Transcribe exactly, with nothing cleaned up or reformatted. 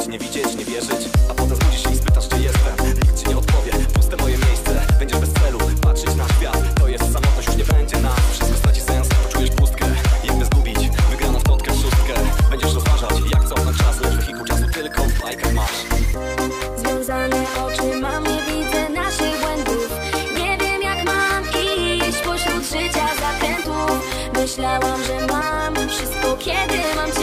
nie widzieć, nie wierzyć. A potem zbudzisz się i spytasz, gdzie jestem. Nikt ci nie odpowie, puste moje miejsce. Będziesz bez celu, patrzeć na świat. To jest samotność, już nie będzie nas. Wszystko straci sens, poczujesz pustkę. Jak mnie zgubić, wygraną w totkę szóstkę. Będziesz rozważać, jak cofnąć czas. Lecz wehikuł czasu tylko w bajkach masz. Związane oczy mam, nie widzę naszych błędów. Nie wiem jak mam iść pośród życia zakrętów. Myślałam, że mam wszystko, kiedy mam cię.